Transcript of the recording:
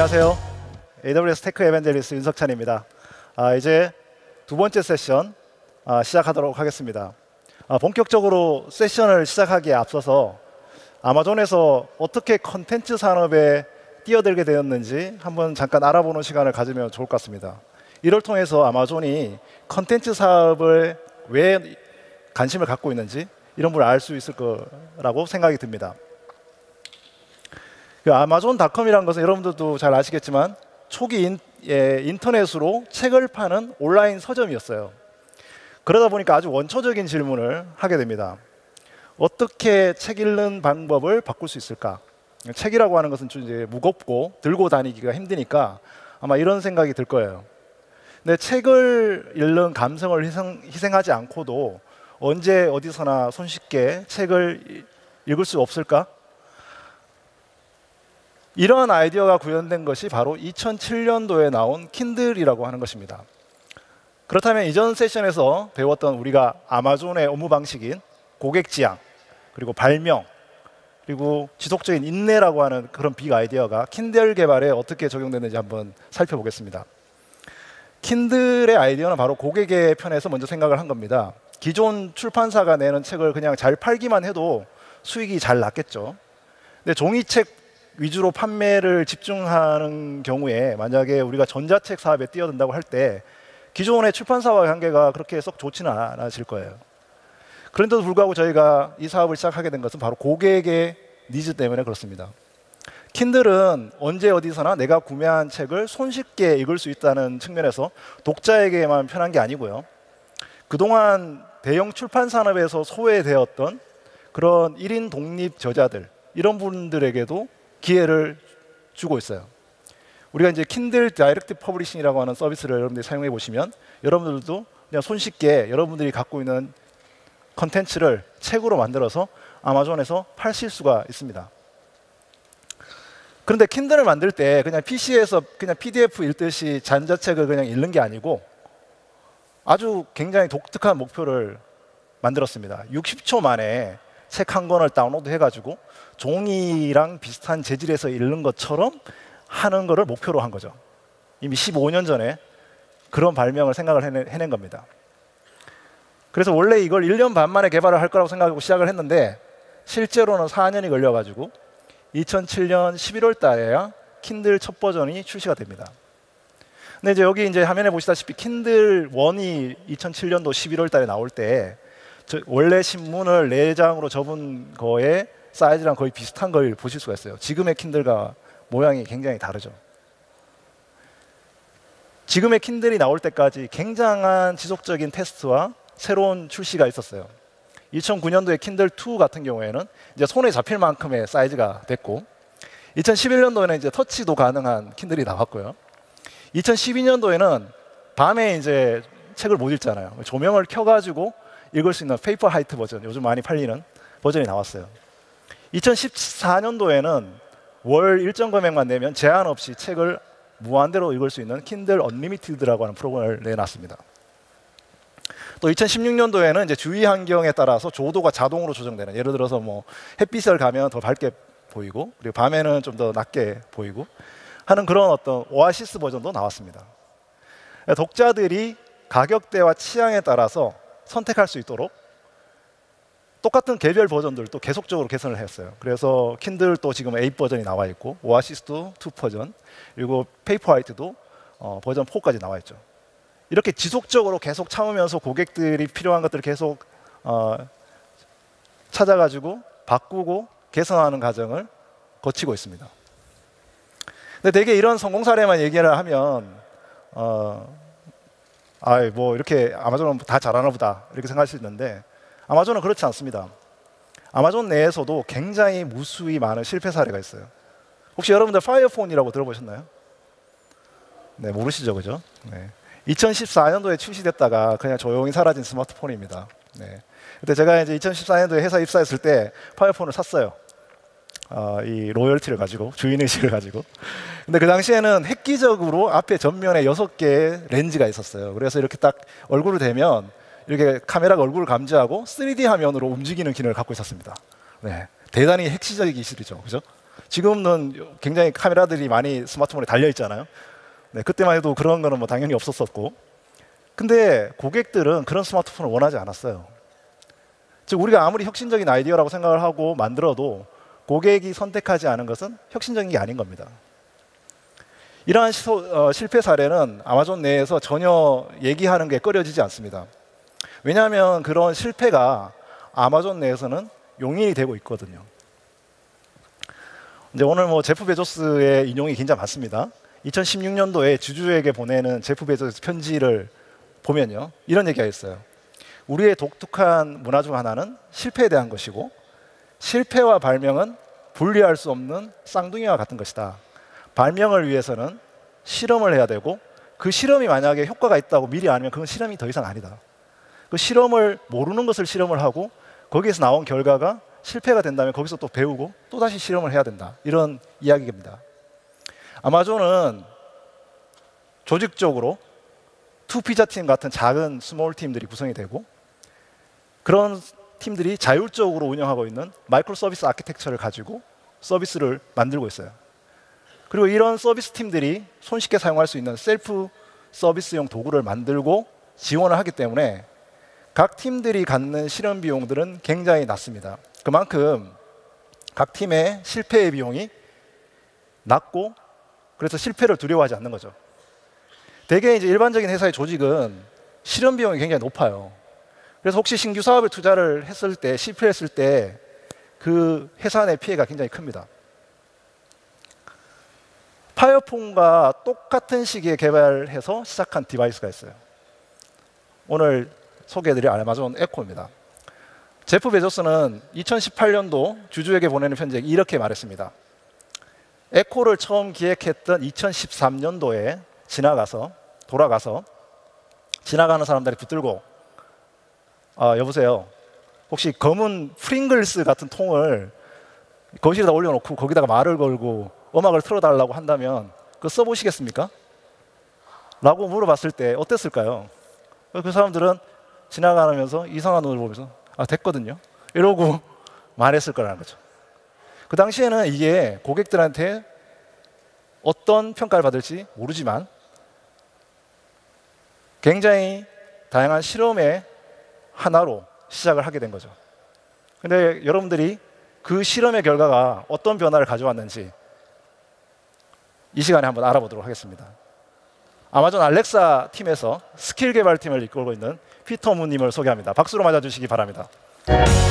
안녕하세요. AWS 테크 에반젤리스트 윤석찬입니다. 이제 두 번째 세션 시작하도록 하겠습니다. 본격적으로 세션을 시작하기에 앞서서 아마존에서 어떻게 컨텐츠 산업에 뛰어들게 되었는지 한번 잠깐 알아보는 시간을 가지면 좋을 것 같습니다. 이를 통해서 아마존이 컨텐츠 사업을 왜 관심을 갖고 있는지 이런 걸 알 수 있을 거라고 생각이 듭니다. 아마존닷컴이라는 것은 여러분들도 잘 아시겠지만 초기 인터넷으로 책을 파는 온라인 서점이었어요. 그러다 보니까 아주 원초적인 질문을 하게 됩니다. 어떻게 책 읽는 방법을 바꿀 수 있을까? 책이라고 하는 것은 좀 이제 무겁고 들고 다니기가 힘드니까 아마 이런 생각이 들 거예요. 근데 책을 읽는 감성을 희생하지 않고도 언제 어디서나 손쉽게 책을 읽을 수 없을까? 이러한 아이디어가 구현된 것이 바로 2007년도에 나온 킨들이라고 하는 것입니다. 그렇다면 이전 세션에서 배웠던 우리가 아마존의 업무 방식인 고객 지향, 그리고 발명, 그리고 지속적인 인내라고 하는 그런 빅 아이디어가 킨들 개발에 어떻게 적용되는지 한번 살펴보겠습니다. 킨들의 아이디어는 바로 고객의 편에서 먼저 생각을 한 겁니다. 기존 출판사가 내는 책을 그냥 잘 팔기만 해도 수익이 잘 났겠죠. 근데 종이책 위주로 판매를 집중하는 경우에 만약에 우리가 전자책 사업에 뛰어든다고 할 때 기존의 출판사와 관계가 그렇게 썩 좋지는 않아질 거예요. 그런데도 불구하고 저희가 이 사업을 시작하게 된 것은 바로 고객의 니즈 때문에 그렇습니다. 킨들은 언제 어디서나 내가 구매한 책을 손쉽게 읽을 수 있다는 측면에서 독자에게만 편한 게 아니고요. 그동안 대형 출판 산업에서 소외되었던 그런 1인 독립 저자들, 이런 분들에게도 기회를 주고 있어요. 우리가 이제 킨들 다이렉트 퍼블리싱이라고 하는 서비스를 여러분들이 사용해 보시면 여러분들도 그냥 손쉽게 여러분들이 갖고 있는 컨텐츠를 책으로 만들어서 아마존에서 파실 수가 있습니다. 그런데 킨들을 만들 때 그냥 PC에서 그냥 PDF 읽듯이 전자책을 그냥 읽는 게 아니고 아주 굉장히 독특한 목표를 만들었습니다. 60초 만에 책 한 권을 다운로드 해가지고 종이랑 비슷한 재질에서 읽는 것처럼 하는 것을 목표로 한 거죠. 이미 15년 전에 그런 발명을 생각을 해낸 겁니다. 그래서 원래 이걸 1년 반 만에 개발을 할 거라고 생각하고 시작을 했는데 실제로는 4년이 걸려가지고 2007년 11월 달에야 킨들 첫 버전이 출시가 됩니다. 근데 이제 여기 이제 화면에 보시다시피 킨들 1이 2007년도 11월 달에 나올 때 원래 신문을 4장으로 접은 거에 사이즈랑 거의 비슷한 걸 보실 수가 있어요. 지금의 킨들과 모양이 굉장히 다르죠. 지금의 킨들이 나올 때까지 굉장한 지속적인 테스트와 새로운 출시가 있었어요. 2009년도에 킨들 2 같은 경우에는 이제 손에 잡힐 만큼의 사이즈가 됐고, 2011년도에는 이제 터치도 가능한 킨들이 나왔고요. 2012년도에는 밤에 이제 책을 못 읽잖아요. 조명을 켜가지고 읽을 수 있는 페이퍼 하이트 버전, 요즘 많이 팔리는 버전이 나왔어요. 2014년도에는 월 일정 금액만 내면 제한 없이 책을 무한대로 읽을 수 있는 킨들 언리미티드라고 하는 프로그램을 내놨습니다. 또 2016년도에는 이제 주위 환경에 따라서 조도가 자동으로 조정되는, 예를 들어서 뭐 햇빛을 가면 더 밝게 보이고 그리고 밤에는 좀 더 낮게 보이고 하는 그런 어떤 오아시스 버전도 나왔습니다. 독자들이 가격대와 취향에 따라서 선택할 수 있도록 똑같은 개별 버전들도 계속적으로 개선을 했어요. 그래서 킨들도 지금 8 버전이 나와 있고 오아시스도 2 버전, 그리고 페이퍼 화이트도 버전 4까지 나와 있죠. 이렇게 지속적으로 계속 참으면서 고객들이 필요한 것들을 계속 찾아가지고 바꾸고 개선하는 과정을 거치고 있습니다. 근데 되게 이런 성공 사례만 얘기를 하면 뭐 이렇게 아마존은 다 잘하나 보다 이렇게 생각할 수 있는데 아마존은 그렇지 않습니다. 아마존 내에서도 굉장히 무수히 많은 실패 사례가 있어요. 혹시 여러분들 파이어폰이라고 들어보셨나요? 네, 모르시죠, 그죠? 네. 2014년도에 출시됐다가 그냥 조용히 사라진 스마트폰입니다. 네. 그때 제가 이제 2014년도에 회사 입사했을 때 파이어폰을 샀어요. 이 로열티를 가지고, 주인의식을 가지고. 근데 그 당시에는 획기적으로 앞에 전면에 6개의 렌즈가 있었어요. 그래서 이렇게 딱 얼굴을 대면 이렇게 카메라가 얼굴을 감지하고 3D 화면으로 움직이는 기능을 갖고 있었습니다. 네. 대단히 핵시적인 기술이죠, 그죠? 지금은 굉장히 카메라들이 많이 스마트폰에 달려 있잖아요. 네, 그때만 해도 그런 거는 뭐 당연히 없었었고. 근데 고객들은 그런 스마트폰을 원하지 않았어요. 즉 우리가 아무리 혁신적인 아이디어라고 생각을 하고 만들어도 고객이 선택하지 않은 것은 혁신적인 게 아닌 겁니다. 이러한 실패 사례는 아마존 내에서 전혀 얘기하는 게 꺼려지지 않습니다. 왜냐하면 그런 실패가 아마존 내에서는 용인이 되고 있거든요. 이제 오늘 뭐 제프 베조스의 인용이 굉장히 많습니다. 2016년도에 주주에게 보내는 제프 베조스 편지를 보면요, 이런 얘기가 있어요. 우리의 독특한 문화 중 하나는 실패에 대한 것이고 실패와 발명은 분리할 수 없는 쌍둥이와 같은 것이다. 발명을 위해서는 실험을 해야 되고 그 실험이 만약에 효과가 있다고 미리 알면 그건 실험이 더 이상 아니다. 그 실험을 모르는 것을 실험을 하고 거기에서 나온 결과가 실패가 된다면 거기서 또 배우고 또 다시 실험을 해야 된다. 이런 이야기입니다. 아마존은 조직적으로 투피자 팀 같은 작은 스몰 팀들이 구성이 되고 그런 팀들이 자율적으로 운영하고 있는 마이크로 서비스 아키텍처를 가지고 서비스를 만들고 있어요. 그리고 이런 서비스 팀들이 손쉽게 사용할 수 있는 셀프 서비스용 도구를 만들고 지원을 하기 때문에 각 팀들이 갖는 실험 비용들은 굉장히 낮습니다. 그만큼 각 팀의 실패의 비용이 낮고 그래서 실패를 두려워하지 않는 거죠. 대개 이제 일반적인 회사의 조직은 실험 비용이 굉장히 높아요. 그래서 혹시 신규 사업에 투자를 했을 때 실패했을 때 그 회사 내 피해가 굉장히 큽니다. 파이어폰과 똑같은 시기에 개발해서 시작한 디바이스가 있어요. 오늘 소개해드릴 아마존 에코입니다. 제프 베조스는 2018년도 주주에게 보내는 편지에 이렇게 말했습니다. 에코를 처음 기획했던 2013년도에 돌아가서 지나가는 사람들이 붙들고 여보세요. 혹시 검은 프링글스 같은 통을 거실에다 올려놓고 거기다가 말을 걸고 음악을 틀어달라고 한다면 그거 써보시겠습니까? 라고 물어봤을 때 어땠을까요? 그 사람들은 지나가면서 이상한 눈을 보면서 됐거든요. 이러고 말했을 거라는 거죠. 그 당시에는 이게 고객들한테 어떤 평가를 받을지 모르지만 굉장히 다양한 실험의 하나로 시작을 하게 된 거죠. 근데 여러분들이 그 실험의 결과가 어떤 변화를 가져왔는지 이 시간에 한번 알아보도록 하겠습니다. 아마존 알렉사 팀에서 스킬 개발팀을 이끌고 있는 피터 무님을 소개합니다. 박수로 맞아주시기 바랍니다.